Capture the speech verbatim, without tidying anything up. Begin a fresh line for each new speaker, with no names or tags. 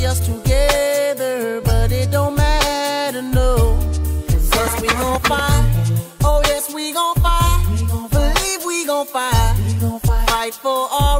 see us together, but it don't matter, no. Cause we gon' fight, oh yes we gon' fight, believe we gon' fight, fight for all.